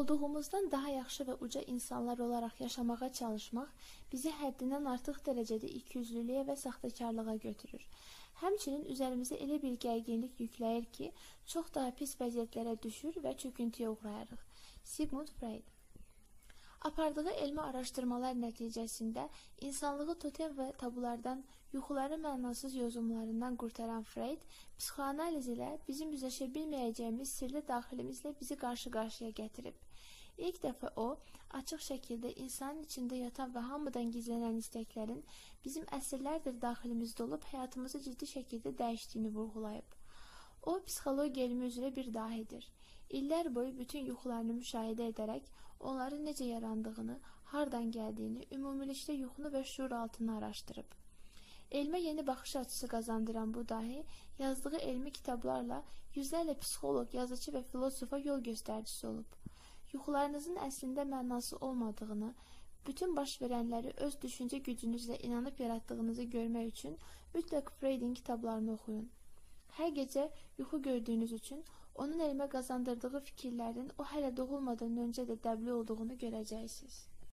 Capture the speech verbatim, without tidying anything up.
olduğumuzdan daha yaxşı və uca insanlar olaraq yaşamağa çalışmaq bizi həddindən artıq dərəcədə ikiyüzlülüyə və saxtakarlığa götürür. Həmçinin üzərimizə elə bir gərginlik yükləyir ki, çox daha pis vəziyyətlərə düşür və çöküntüyə uğrayarıq. Sigmund Freud. Apardığı elmi araşdırmalar nəticəsində insanlığı totem və tabulardan, yuxuları mənasız yozumlarından qurtaran Freud, psixoanaliz ilə bizim üzləşə bilməyəcəyimiz sirli daxilimizlə bizi qarşı-qarşıya gətirib. İlk dəfə o, açıq şəkildə insanın içində yatan və hamıdan gizlənən istəklərin bizim əsrlərdir daxilimizdə olub həyatımızı ciddi şəkildə dəyişdiyini vurğulayıb. O, psixologiya elmi üzrə bir dahidir. İllər boyu bütün yuxularını müşahidə edərək, onların necə yarandığını, hardan gəldiyini, ümumilikdə yuxunu və şuur altını araşdırıb. Elmə yeni baxış açısı qazandıran bu dahi, yazdığı elmi kitablarla yüzlərlə psixoloq, yazıcı və filosofa yol göstəricisi olub. Yuxularınızın əslində mənası olmadığını, bütün baş verənləri öz düşüncə gücünüzlə inanıb yaratdığınızı görmək üçün mütləq Freud'in kitablarını oxuyun. Hər gecə yuxu gördüyünüz üçün onun elmə qazandırdığı fikirlərin o hələ doğulmadan öncə də dəbli olduğunu görəcəksiniz.